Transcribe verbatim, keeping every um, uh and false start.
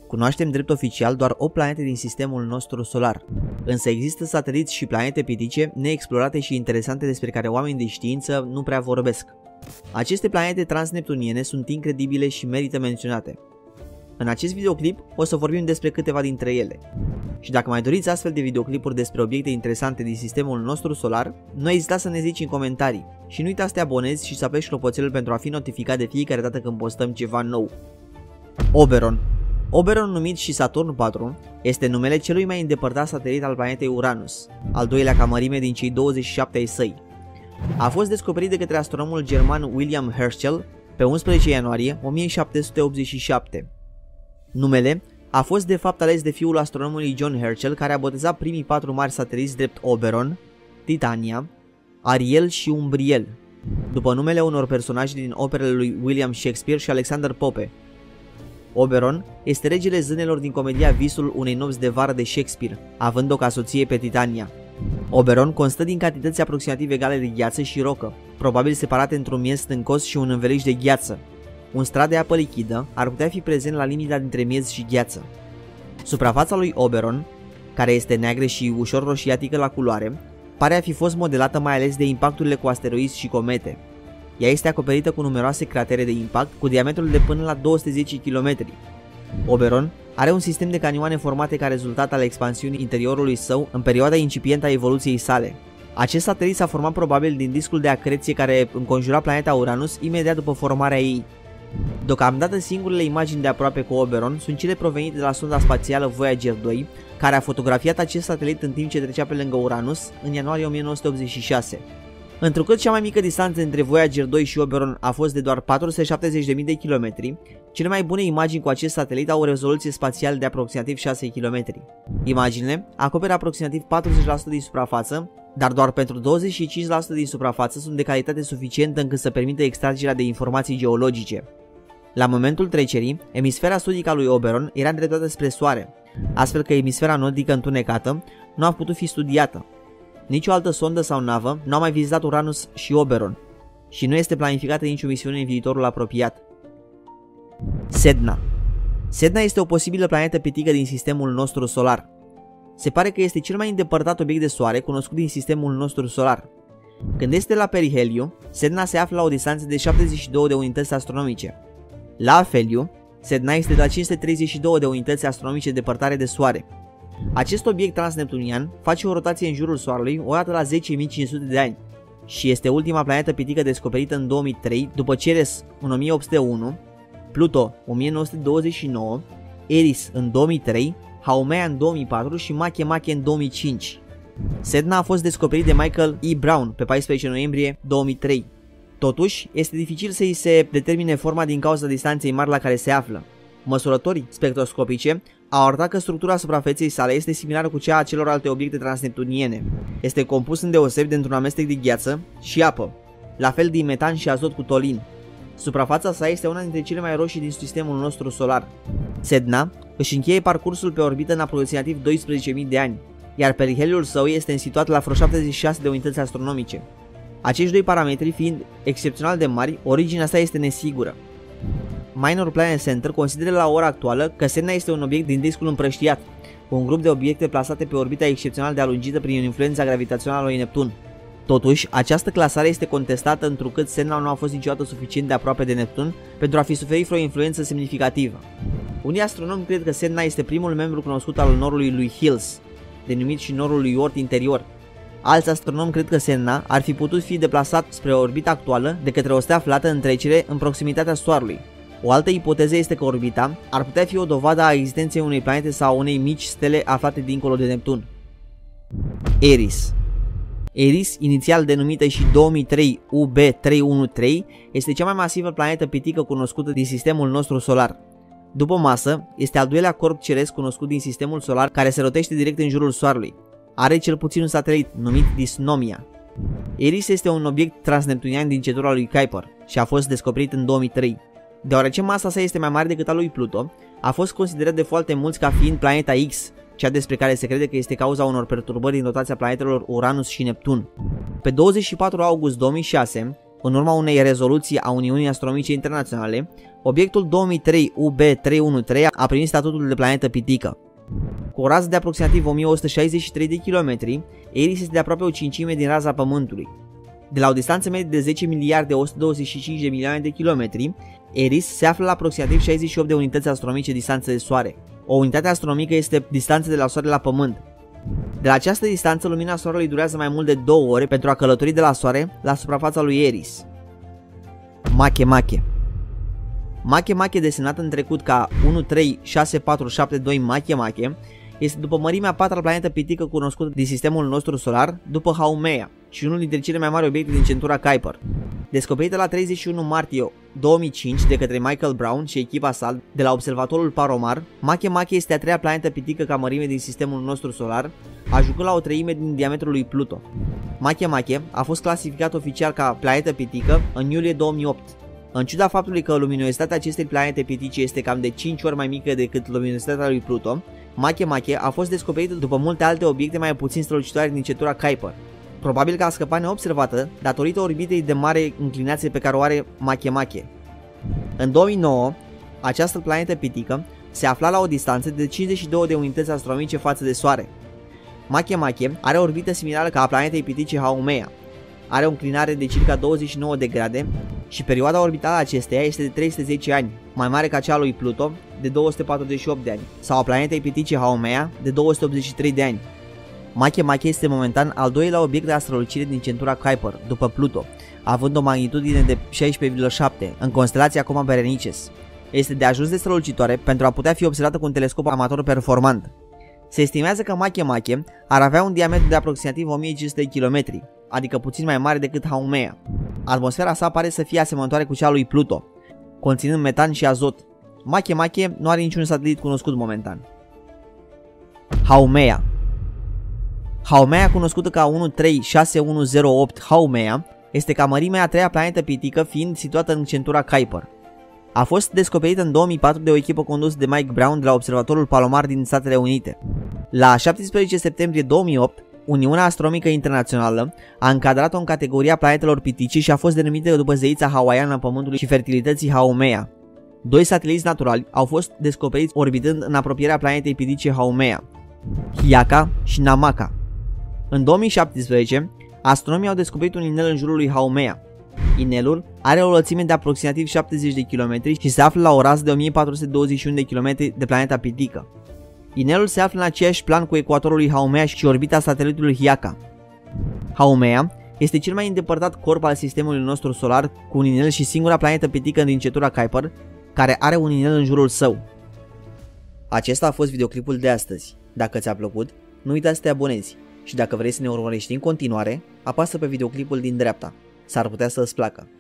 Cunoaștem drept oficial doar opt planete din sistemul nostru solar, însă există sateliți și planete pitice neexplorate și interesante despre care oamenii de știință nu prea vorbesc. Aceste planete transneptuniene sunt incredibile și merită menționate. În acest videoclip o să vorbim despre câteva dintre ele. Și dacă mai doriți astfel de videoclipuri despre obiecte interesante din sistemul nostru solar, nu ezitați să ne zici în comentarii și nu uita să te abonezi și să apeși clopoțelul pentru a fi notificat de fiecare dată când postăm ceva nou. Oberon. Oberon, numit și Saturn patru, este numele celui mai îndepărtat satelit al planetei Uranus, al doilea ca mărime din cei douăzeci și șapte ai săi. A fost descoperit de către astronomul german William Herschel pe unsprezece ianuarie o mie șapte sute optzeci și șapte. Numele a fost de fapt ales de fiul astronomului John Herschel, care a botezat primii patru mari sateliți drept Oberon, Titania, Ariel și Umbriel, după numele unor personaje din operele lui William Shakespeare și Alexander Pope. Oberon este regele zânelor din comedia Visul unei nopți de vară de Shakespeare, având-o ca soție pe Titania. Oberon constă din cantități aproximativ egale de gheață și rocă, probabil separate într-un miez stâncos și un înveliș de gheață. Un strat de apă lichidă ar putea fi prezent la limita dintre miez și gheață. Suprafața lui Oberon, care este neagră și ușor roșiatică la culoare, pare a fi fost modelată mai ales de impacturile cu asteroizi și comete. Ea este acoperită cu numeroase cratere de impact cu diametrul de până la două sute zece kilometri. Oberon are un sistem de canioane formate ca rezultat al expansiunii interiorului său în perioada incipientă a evoluției sale. Acest satelit s-a format probabil din discul de acreție care înconjura planeta Uranus imediat după formarea ei. Deocamdată singurele imagini de aproape cu Oberon sunt cele provenite de la sonda spațială Voyager doi, care a fotografiat acest satelit în timp ce trecea pe lângă Uranus în ianuarie o mie nouă sute optzeci și șase. Întrucât cea mai mică distanță între Voyager doi și Oberon a fost de doar patru sute șaptezeci de mii de kilometri, cele mai bune imagini cu acest satelit au o rezoluție spațială de aproximativ șase kilometri. Imaginile acoperă aproximativ patruzeci la sută din suprafață, dar doar pentru douăzeci și cinci la sută din suprafață sunt de calitate suficientă încât să permită extragerea de informații geologice. La momentul trecerii, emisfera sudică a lui Oberon era îndreptată spre Soare, astfel că emisfera nordică întunecată nu a putut fi studiată. Nici o altă sondă sau navă nu a mai vizitat Uranus și Oberon și nu este planificată nicio misiune în viitorul apropiat. Sedna. Sedna este o posibilă planetă pitică din sistemul nostru solar. Se pare că este cel mai îndepărtat obiect de soare cunoscut din sistemul nostru solar. Când este la periheliu, Sedna se află la o distanță de șaptezeci și două de unități astronomice. La afeliu, Sedna este de la cinci sute treizeci și două de unități astronomice depărtare de Soare. Acest obiect transneptunian face o rotație în jurul Soarelui o dată la zece mii cinci sute de ani și este ultima planetă pitică descoperită în două mii trei, după Ceres în o mie opt sute unu, Pluto în o mie nouă sute douăzeci și nouă, Eris în două mii trei, Haumea în două mii patru și Makemake în două mii cinci. Sedna a fost descoperit de Michael E. Brown pe paisprezece noiembrie două mii trei. Totuși, este dificil să îi se determine forma din cauza distanței mari la care se află. Măsurătorii spectroscopice au arătat că structura suprafeței sale este similară cu cea a celorlalte obiecte transneptuniene. Este compus îndeosebi dintr-un amestec de gheață și apă, la fel din metan și azot cu tolin. Suprafața sa este una dintre cele mai roșii din sistemul nostru solar. Sedna își încheie parcursul pe orbită în aproximativ doisprezece mii de ani, iar periheliul său este situat la vreo șaptezeci și șase de unități astronomice. Acești doi parametri fiind excepțional de mari, originea sa este nesigură. Minor Planet Center consideră la ora actuală că Sedna este un obiect din discul împrăștiat, cu un grup de obiecte plasate pe orbita excepțional de alungită prin influența gravitațională a lui Neptun. Totuși, această clasare este contestată întrucât Sedna nu a fost niciodată suficient de aproape de Neptun pentru a fi suferit vreo influență semnificativă. Unii astronomi cred că Sedna este primul membru cunoscut al norului lui Hills, denumit și norul lui Oort interior. Alți astronomi cred că Sedna ar fi putut fi deplasat spre orbita actuală de către o stea aflată în trecere în proximitatea Soarelui. O altă ipoteză este că orbita ar putea fi o dovadă a existenței unei planete sau unei mici stele aflate dincolo de Neptun. Eris. Eris, inițial denumită și două mii trei U B trei unu trei, este cea mai masivă planetă pitică cunoscută din sistemul nostru solar. După masă, este al doilea corp ceresc cunoscut din sistemul solar care se rotește direct în jurul Soarelui. Are cel puțin un satelit numit Dysnomia. Eris este un obiect transneptunian din cetura lui Kuiper și a fost descoperit în două mii trei. Deoarece masa sa este mai mare decât a lui Pluto, a fost considerat de foarte mulți ca fiind planeta X, cea despre care se crede că este cauza unor perturbări în rotația planetelor Uranus și Neptun. Pe douăzeci și patru august două mii șase, în urma unei rezoluții a Uniunii Astronomice Internaționale, Obiectul două mii trei U B trei unu trei a primit statutul de planetă pitică. Cu o rază de aproximativ o mie o sută șaizeci și trei de kilometri, Eris este de aproape o cincime din raza Pământului. De la o distanță medie de zece miliarde o sută douăzeci și cinci de milioane de kilometri, Eris se află la aproximativ șaizeci și opt de unități astronomice distanță de Soare. O unitate astronomică este distanța de la Soare la Pământ. De la această distanță, lumina Soarelui durează mai mult de două ore pentru a călători de la Soare la suprafața lui Eris. Makemake. Makemake, desemnată în trecut ca unu trei șase patru șapte doi Makemake, este după mărimea a patra planetă pitică cunoscută din sistemul nostru solar, după Haumea, și unul dintre cele mai mari obiecte din centura Kuiper. Descoperită la treizeci și unu martie două mii cinci de către Michael Brown și echipa sa de la observatorul Palomar, Makemake este a treia planetă pitică ca mărime din sistemul nostru solar, ajungând la o treime din diametrul lui Pluto. Makemake a fost clasificat oficial ca planetă pitică în iulie două mii opt. În ciuda faptului că luminositatea acestei planete pitice este cam de cinci ori mai mică decât luminositatea lui Pluto, Makemake a fost descoperită după multe alte obiecte mai puțin strălucitoare din centura Kuiper. Probabil că a scăpat neobservată datorită orbitei de mare inclinație pe care o are Makemake. În două mii nouă, această planetă pitică se afla la o distanță de cincizeci și două de unități astronomice față de Soare. Makemake are o orbită similară ca a planetei pitice Haumea. Are o înclinare de circa douăzeci și nouă de grade și perioada orbitală a acesteia este de trei sute zece ani, mai mare ca cea a lui Pluto, de două sute patruzeci și opt de ani, sau a planetei pitice Haumea, de două sute optzeci și trei de ani. Makemake este momentan al doilea obiect de astrologire din centura Kuiper, după Pluto, având o magnitudine de șaisprezece virgulă șapte în constelația Coma Berenices. Este de ajuns de strălucitoare pentru a putea fi observată cu un telescop amator performant. Se estimează că Makemake ar avea un diametru de aproximativ o mie cinci sute de kilometri, adică puțin mai mare decât Haumea. Atmosfera sa pare să fie asemănătoare cu cea a lui Pluto, conținând metan și azot. Makemake nu are niciun satelit cunoscut momentan. Haumea. Haumea, cunoscută ca unu trei șase unu zero opt Haumea, este ca mărimea a treia planetă pitică, fiind situată în centura Kuiper. A fost descoperită în două mii patru de o echipă condusă de Mike Brown de la observatorul Palomar din Statele Unite. La șaptesprezece septembrie două mii opt, Uniunea Astronomică Internațională a încadrat-o în categoria planetelor pitice și a fost denumită după zeița hawaiană a Pământului și fertilității Haumea. Doi sateliți naturali au fost descoperiți orbitând în apropierea planetei pitice Haumea, Hiaka și Namaka. În două mii șaptesprezece, astronomii au descoperit un inel în jurul lui Haumea. Inelul are o lățime de aproximativ șaptezeci de kilometri și se află la o rază de o mie patru sute douăzeci și unu de kilometri de planeta pitică. Inelul se află în aceeași plan cu ecuatorul lui Haumea și orbita satelitului Hiaka. Haumea este cel mai îndepărtat corp al sistemului nostru solar cu un inel și singura planetă pitică din centura Kuiper care are un inel în jurul său. Acesta a fost videoclipul de astăzi. Dacă ți-a plăcut, nu uita să te abonezi și dacă vrei să ne urmărești în continuare, apasă pe videoclipul din dreapta. S-ar putea să îți placă.